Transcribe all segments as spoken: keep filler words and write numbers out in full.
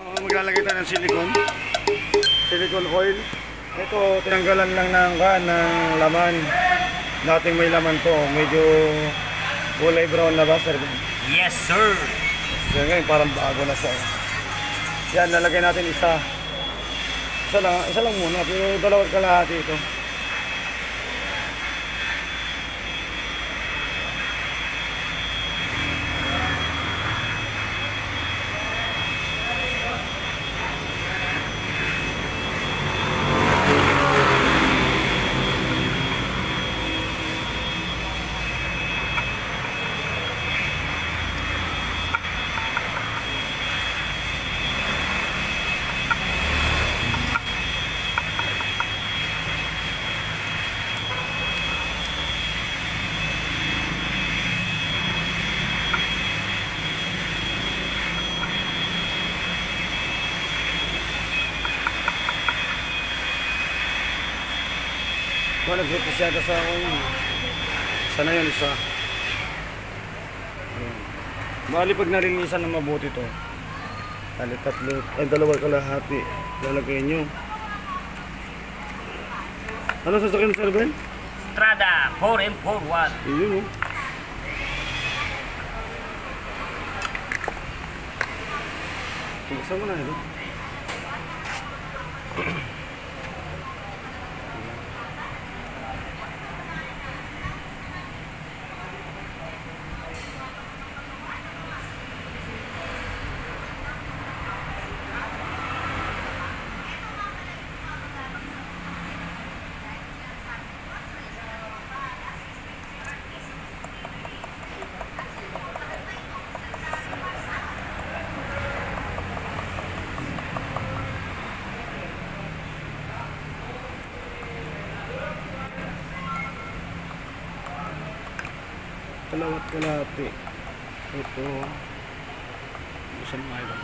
Maglalagay tayo ng silicone. Silicone oil. Ito, tinanggalan lang ng, ng laman. Dating may laman to. Medyo kulay brown na ba, sir? Yes, sir. So, ngayon parang bago na siya. Yan, lalagay natin isa. Isa lang, isa lang muna. Pero dalawang kalahati ito. Kung nag-hipis yata sa akin, sana yun isa. Bali pag nalinisan ng mabuti to, tali tatlo, ay dalawa kalahati, lalagay nyo. Ano sasakyan sa Sir Ben? Strada four M forty-one. Yun o. Buksan mo na ito. Kalawat kalahati. Ito. Busan mo ito.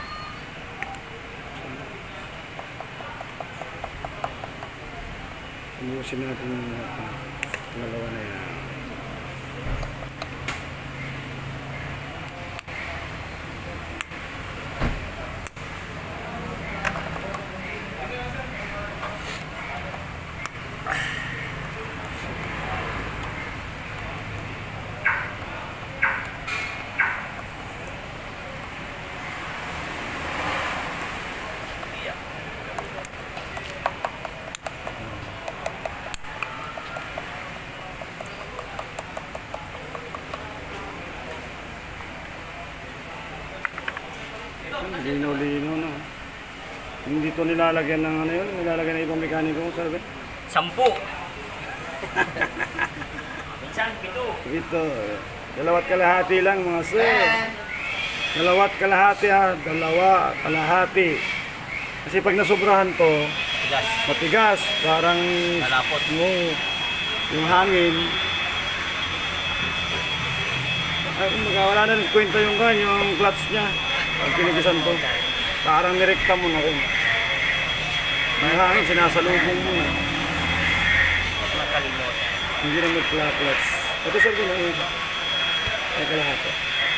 Umusin natin yung pangalawa na yan. Lino-lino na. Hindi to nilalagyan ng ano yun, nilalagyan ng ibang mekaniko, sabi? Sampu. Minsan, pito. Ito, dalawat kalahati lang mga sir. Dalawat kalahati ha, dalawa kalahati. Kasi pag nasobrahan to, Tigas. matigas, parang Malapot. mo yung hangin. Ay, magkawala na ng kwenta yung kan, yung clutch niya. Pag pinigisan ko, parang nirekta mo na rin. May hangin, sinasalubong mo na. Makalimot. Hindi na mag-clutch. Ito sir, gano'n yun. Ay, kalahati.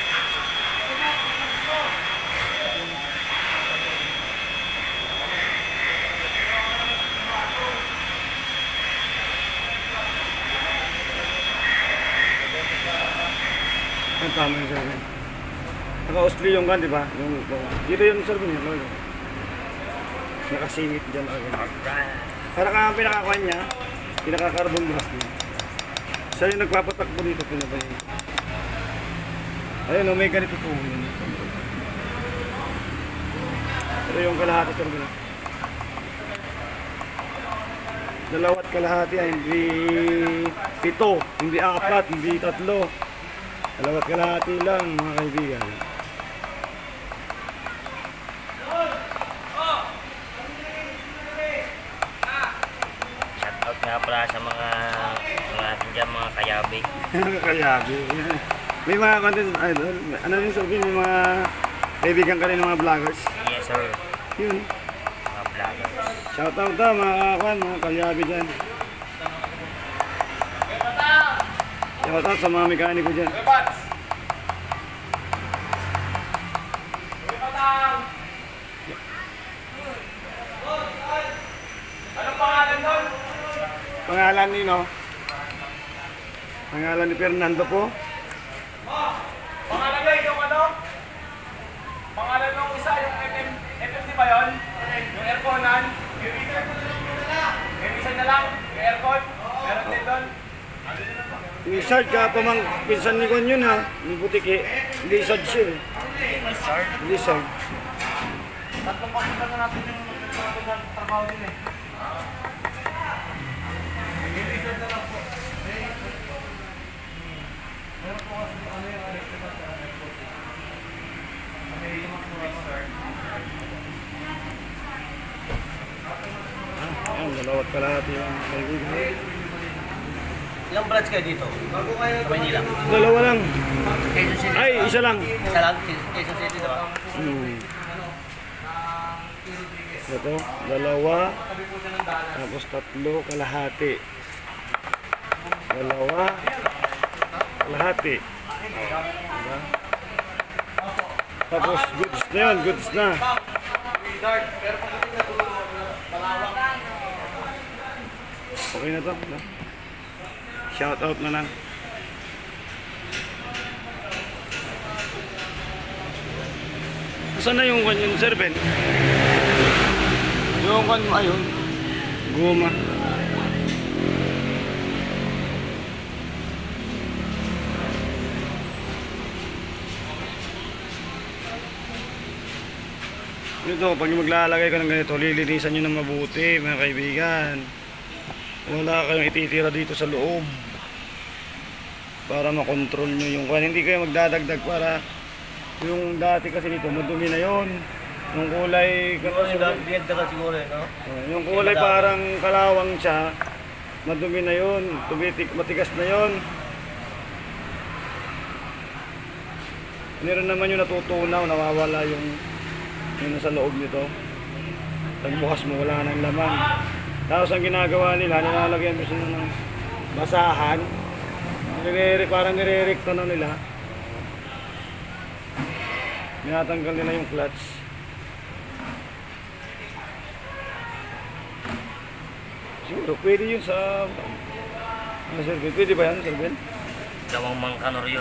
Ang tama yung sir. Naka-Osli yung kan, di ba? Yung, dito yun sir, yun. Nakasingit dyan agad. Alright. Para ka pinakakuha niya, pinaka-carbon brush niya. Siya yung nagpapatakbo dito, pinabay. Ayun, may ganito po yun. Ito yung kalahati sir. Dalawat kalahati ay hindi pito, hindi apat, hindi tatlo. Dalawat kalahati lang mga kaibigan. Shoutout nga pala sa mga mga ating dyan, mga kayabi. Kayabi. May mga content, idol. Ano yung sabihin, may mga kaibigan ka rin ng mga vloggers. Yes, sir. Yun. Mga vloggers. Shoutout daw mga kakan, mga kalyabi dyan. Shoutout sa mga mekaniko dyan. Pangalan ni no? Pangalan ni Fernando po. Pangalan nyo yung ano? Pangalan nung isa, yung F M, F M D ba yun? Yung airconan? Yung isa na lang? Yung aircon? Meron din doon? Lizard ka pa mang pinsan ni Juan yun ha. Ni Butiki. Lizard siya eh. Lizard. Lizard. Tatlong pakita na natin yung magkakaroon sa trabaho din eh. Ayan, dalawat kalahati yung kaibigan. Ilang branch kayo dito? Sa Maynila? Dalawa lang. Quezon City? Ay, isa lang. Isa lang? Quezon City, diba? Hmm. Ito, dalawa. Tapos tatlo, kalahati. Dalawa. Kalahati. Diba? Tapos goods na yun, goods na. Okay na to. No? Shout out na lang. Saan na yung kwan yung serven? Yung kwan mo ayun. Guma. Ito, pag maglalagay ka ng ganito, lilinisan nyo ng mabuti, mga kaibigan. Wala kayong ititira dito sa loob. Para makontrol nyo yung kwan. Hindi kayo magdadagdag para yung dati kasi dito, madumi na yon. Yung kulay, Diyagdagan siguro eh, no? yung kulay parang kalawang siya, madumi na yon, tumitik, matigas na yon. Meron naman yung natutunaw, nawawala yung yung nasa loob nito. Pagbukas mo, wala nang laman. Tapos ang ginagawa nila, nilalagyan mo sila ng basahan. Nire parang nire-recta na nila. Minatanggal nila yung clutch. Siguro, pwede yun sa... Ano, Sir? Pwede ba yan, Sir Ben? Gawang mangkanor yun.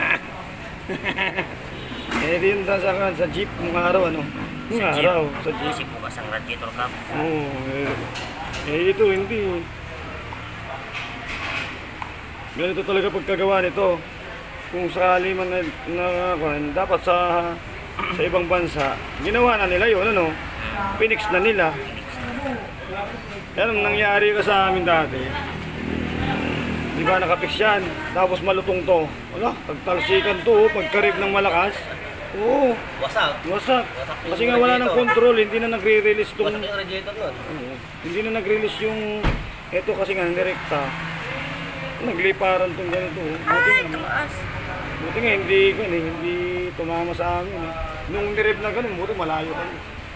Pwede yun sa, sa, sa jeep nung araw, ano? Nung Sa araw, jeep. sa jeep. Kasi bukas ang radiator cap. Oo, eh, eh ito hindi. Ganito talaga pagkagawa nito. Kung sakali man na, na kuwan, dapat sa sa ibang bansa, ginawa na nila yun, ano? Pinix na nila. Yan ang nangyari ka sa amin dati. Di ba nakapix yan? Tapos malutong to. Wala, tagtalsikan to, pagkarib ng malakas. Oo, Wasak. wasak. Wasak yung Kasi nga wala nang radiator. control, hindi na nagre-release tong... Wasak yung radiator nun. Oo. Hindi na nag-release yung ito kasi nga direkta. Nagliparan tong ganito. Buti nga, buti nga hindi ko eh, hindi tumama sa amin. Eh. Nung nirib na ganun, buti malayo kami.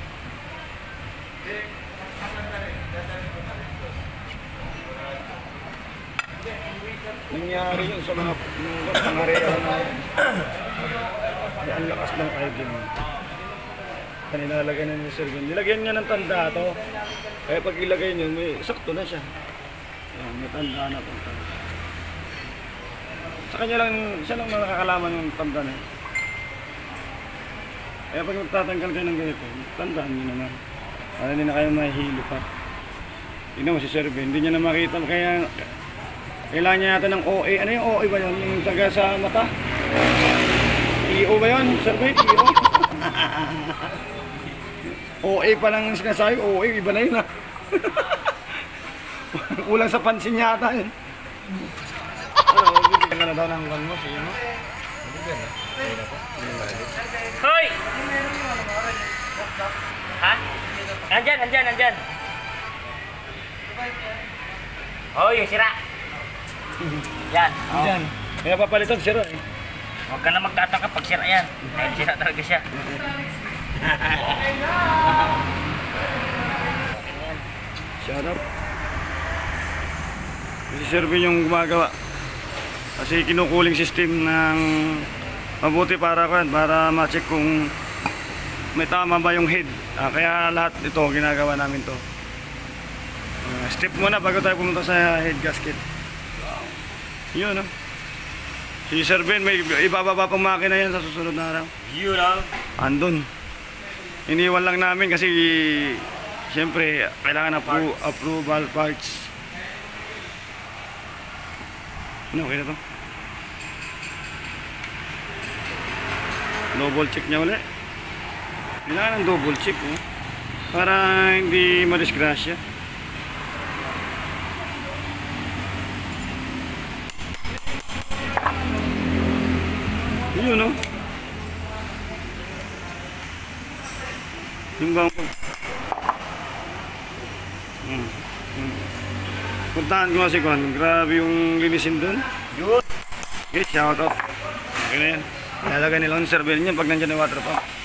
Nangyari yun sa mga mga pangareya na ang lakas ng idol. Kaninalagay na ni Sir Gun. Nilagyan niya ng tanda to. Kaya pag ilagay niyo, may sakto na siya. Yan, may tanda na po. Sa kanya lang, siya lang nakakalaman yung tanda na yun. Kaya pag magtatanggal kayo ng ganito, tandaan niyo naman. Para hindi na kayo mahihilo pa. Tingnan mo si Sir Ben, hindi niya na makita. Kaya kailangan niya yata ng O A. Ano yung O A ba yun? Yung taga sa mata? E O ba yun? Sir Ben, E O? O A pa lang sinasabi, O A, iba na yun ah. Kulang sa pansin yata yun. Ano, bibigyan ka na daw ng gan mo, siya mo? Hoy! Ha? Nandyan, nandyan, nandyan. Oh, yung sira. Yan. Oh. Diyan. Kaya papalitan si Roy. Huwag ka na magtataka pag sira yan. Dahil sira talaga siya. Shut up. Si Sir Ben yung gumagawa. Kasi kinukuling system ng mabuti para kan para ma-check kung may tama ba yung head. Ah, kaya lahat ito ginagawa namin to. Uh, step muna bago tayo pumunta sa head gasket. Yun, no? Si Sir Ben, may ibababa pang makina yan sa susunod na araw. Yun ah. Andun. Iniwan lang namin kasi siyempre kailangan appro approval parts. Ano, okay na to? Double check niya ulit. Kailangan ng double check, oh, para hindi madisgrasya. Yun, no? Yung bang hmm. Hmm. Puntahan ko kasi kung grabe yung linisin dun. Yun. Okay, shout out. Okay na yan. Lalagay nila yung server niya pag nandiyan yung water pump.